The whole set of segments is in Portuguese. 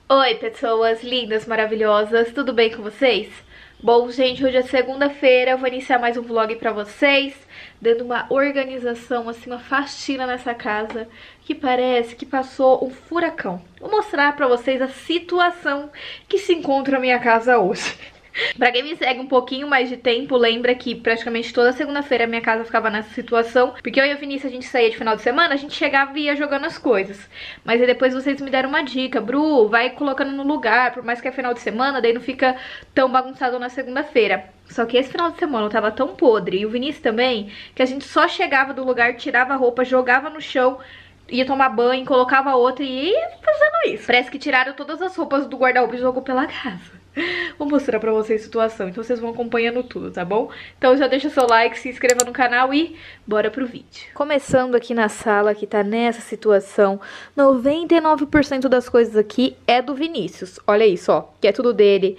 Oi, pessoas lindas, maravilhosas, tudo bem com vocês? Bom, gente, hoje é segunda-feira, eu vou iniciar mais um vlog pra vocês, dando uma organização, assim, uma faxina nessa casa, que parece que passou um furacão. Vou mostrar pra vocês a situação que se encontra a minha casa hoje. Pra quem me segue um pouquinho mais de tempo, lembra que praticamente toda segunda-feira a minha casa ficava nessa situação, porque eu e a Vinícius, a gente saía de final de semana, a gente chegava e ia jogando as coisas. Mas aí depois vocês me deram uma dica: Bru, vai colocando no lugar, por mais que é final de semana, daí não fica tão bagunçado na segunda-feira. Só que esse final de semana eu tava tão podre, e o Vinícius também, que a gente só chegava do lugar, tirava a roupa, jogava no chão, ia tomar banho, colocava outra e ia fazendo isso. Parece que tiraram todas as roupas do guarda-roupa e jogou pela casa. Vou mostrar pra vocês a situação, então vocês vão acompanhando tudo, tá bom? Então já deixa seu like, se inscreva no canal e bora pro vídeo. Começando aqui na sala, que tá nessa situação, 99% das coisas aqui é do Vinícius. Olha isso, ó, que é tudo dele.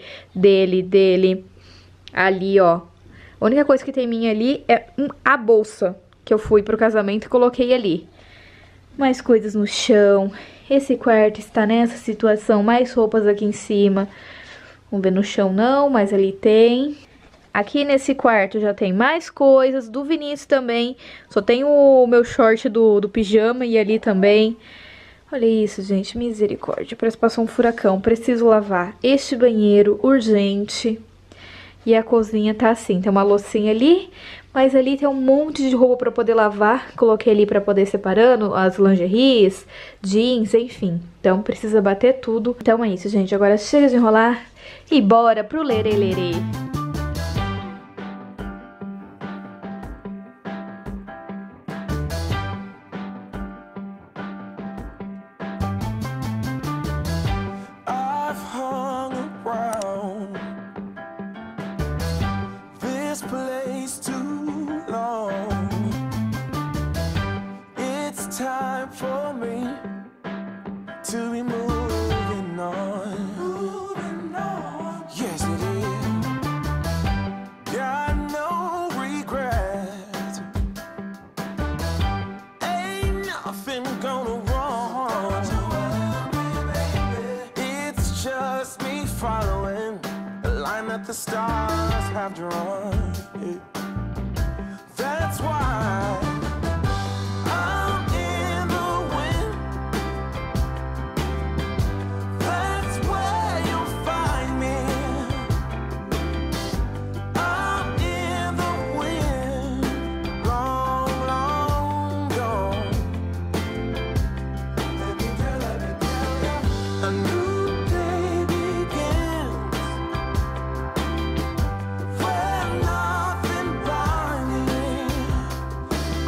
Ali, ó. A única coisa que tem minha ali é a bolsa, que eu fui pro casamento e coloquei ali. Mais coisas no chão. Esse quarto está nessa situação, mais roupas aqui em cima. Vamos ver no chão não, mas ali tem. Aqui nesse quarto já tem mais coisas, do Vinícius também. Só tem o meu short do pijama e ali também. Olha isso, gente, misericórdia. Parece que passou um furacão, preciso lavar este banheiro, urgente. E a cozinha tá assim, tem uma loucinha ali, mas ali tem um monte de roupa pra poder lavar. Coloquei ali pra poder ir separando as lingeries, jeans, enfim. Então precisa bater tudo. Então é isso, gente. Agora chega de enrolar e bora pro lerê-lerê. Place too long. It's time for me to be moving on. Yes, it is. Got no regret. Ain't nothing gonna wrong. It's just me following the line that the stars have drawn. That's why I'm in the wind. That's where you'll find me. I'm in the wind, long, long gone. Let me tell you, a new day begins. Where nothing binds me.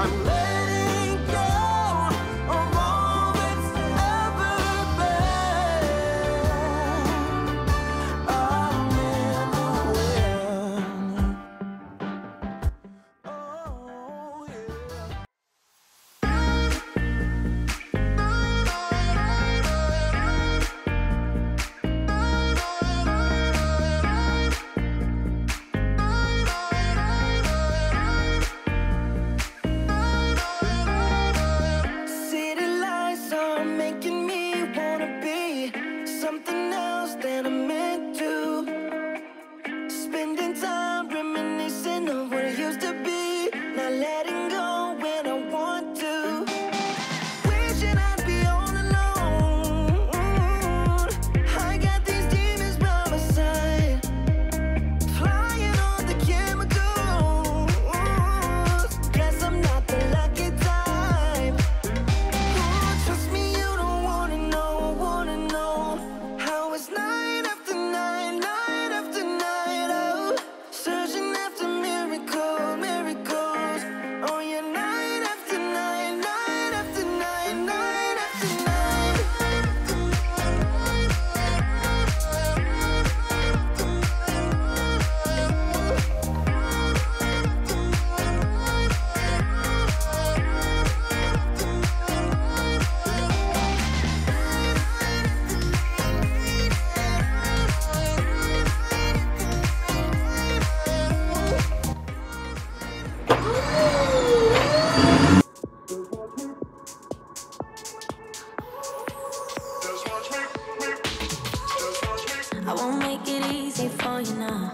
I won't make it easy for you now.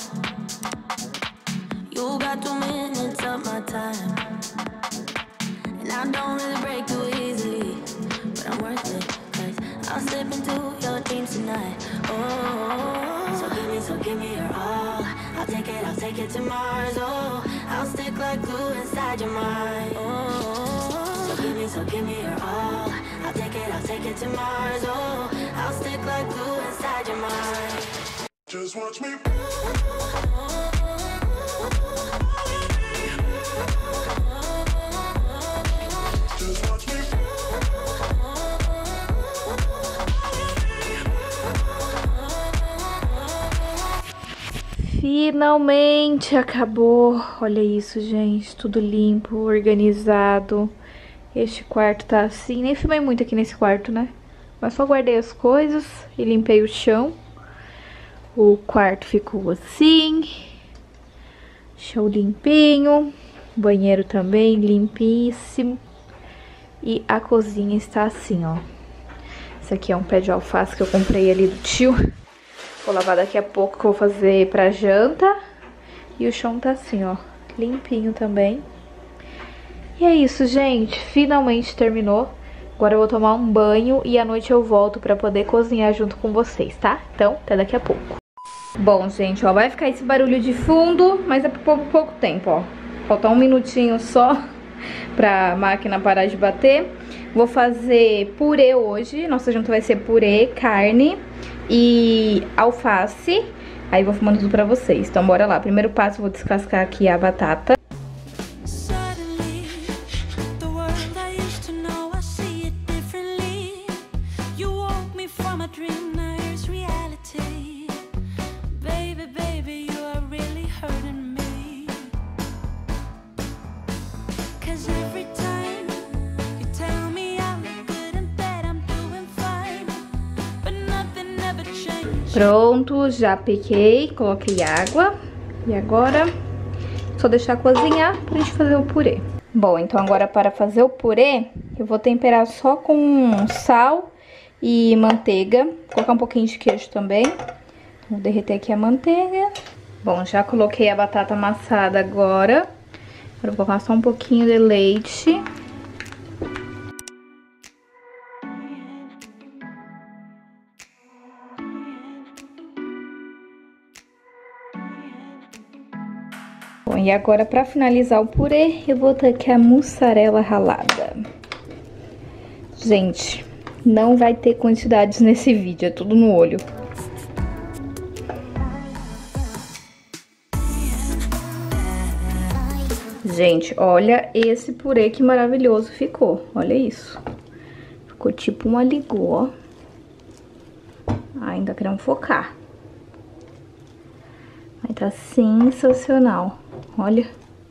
You got 2 minutes of my time, and I don't really break too easily, but I'm worth it, 'cause I'll slip into your dreams tonight. Oh, so give me your all. I'll take it to Mars. Oh, I'll stick like glue inside your mind. Oh, so give me your all. I'll take it to Mars. Oh, I'll stick like glue inside your mind. Just watch me. Just watch me. Finalmente acabou. Olha isso, gente. Tudo limpo, organizado. Este quarto tá assim. Nem filmei muito aqui nesse quarto, né? Mas só guardei as coisas e limpei o chão. O quarto ficou assim. Chão limpinho. Banheiro também limpíssimo. E a cozinha está assim, ó. Esse aqui é um pé de alface que eu comprei ali do tio. Vou lavar daqui a pouco, que eu vou fazer pra janta. E o chão tá assim, ó. Limpinho também. E é isso, gente. Finalmente terminou. Agora eu vou tomar um banho e à noite eu volto pra poder cozinhar junto com vocês, tá? Então, até daqui a pouco. Bom, gente, ó, vai ficar esse barulho de fundo, mas é por pouco tempo, ó. Falta 1 minutinho só pra máquina parar de bater. Vou fazer purê hoje. Nossa janta vai ser purê, carne e alface. Aí vou filmando tudo pra vocês. Então bora lá. Primeiro passo, vou descascar aqui a batata. Pronto, já piquei, coloquei água. E agora, só deixar cozinhar pra gente fazer o purê. Bom, então agora para fazer o purê, eu vou temperar só com sal e manteiga. Vou colocar um pouquinho de queijo também. Vou derreter aqui a manteiga. Bom, já coloquei a batata amassada agora. Agora vou colocar só um pouquinho de leite. Bom, e agora pra finalizar o purê, eu vou ter aqui a mussarela ralada. Gente, não vai ter quantidades nesse vídeo, é tudo no olho. Gente, olha esse purê que maravilhoso ficou, olha isso. Ficou tipo uma ligô, ó. Ainda queremos focar. Mas tá sensacional, olha.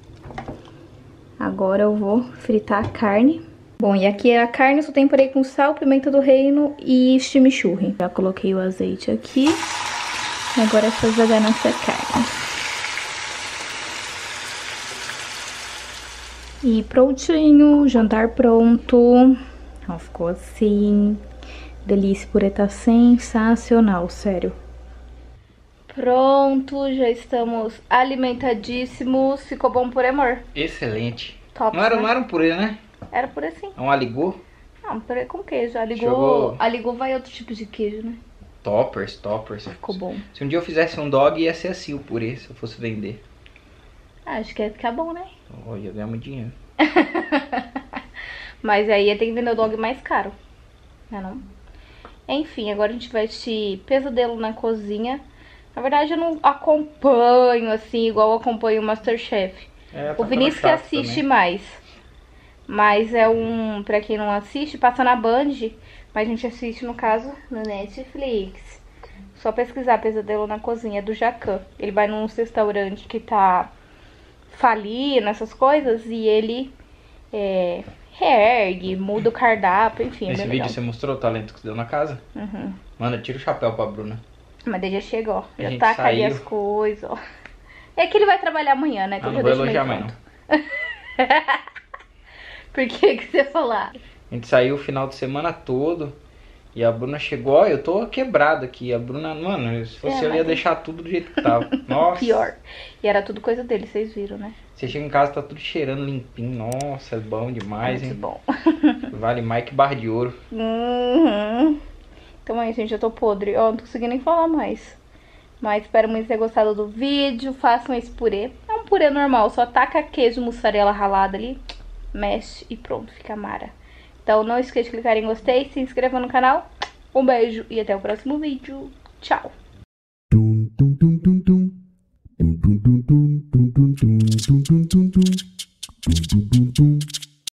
Agora eu vou fritar a carne. Bom, e aqui a carne eu só temperei com sal, pimenta do reino e chimichurri. Já coloquei o azeite aqui. E agora é só jogar nossa carne. E prontinho, jantar pronto. Ó, ficou assim. Delícia, purê tá sensacional, sério. Pronto, já estamos alimentadíssimos. Ficou bom purê, amor? Excelente. Top, não era um purê, né? Era purê sim. É um aligô? Não, purê com queijo. Jogou... Aligô vai outro tipo de queijo, né? Toppers. Ficou bom. Se um dia eu fizesse um dog, ia ser assim o purê, se eu fosse vender. Acho que ia ficar bom, né? Oh, ia ganhar muito dinheiro. Mas aí ia ter que vender o dog mais caro, né não? Enfim, agora a gente vai assistir Pesadelo na Cozinha. Na verdade eu não acompanho assim, igual eu acompanho o Masterchef. O Vinícius que assiste também mais. Mas é um, pra quem não assiste, passa na Band. Mas a gente assiste, no caso, no Netflix. Só pesquisar Pesadelo na Cozinha, do Jacan. Ele vai num restaurante que tá falindo, essas coisas, e ele reergue, muda o cardápio, enfim. Nesse vídeo você mostrou o talento que você deu na casa? Uhum. Manda, tira o chapéu pra Bruna. Mas daí já chega, ó. Já gente taca ali saiu. as coisas, ó. É que ele vai trabalhar amanhã, né? Então não vou elogiar mais, não. Por que você falar? A gente saiu o final de semana todo E a Bruna chegou, ó, eu tô quebrado aqui. A Bruna, mano, se fosse eu ia deixar tudo do jeito que tava. Nossa. Pior. E era tudo coisa dele, vocês viram, né? Você chega em casa, tá tudo cheirando limpinho. Nossa, é bom demais, Muito hein? bom. Vale mais que barra de ouro. Então é isso, gente, eu tô podre. Ó, não tô conseguindo nem falar mais. Mas espero muito ter gostado do vídeo. Façam esse purê. É um purê normal, só taca queijo mussarela ralado ali, mexe e pronto, fica mara. Então não esqueça de clicar em gostei, se inscreva no canal. Um beijo e até o próximo vídeo. Tchau!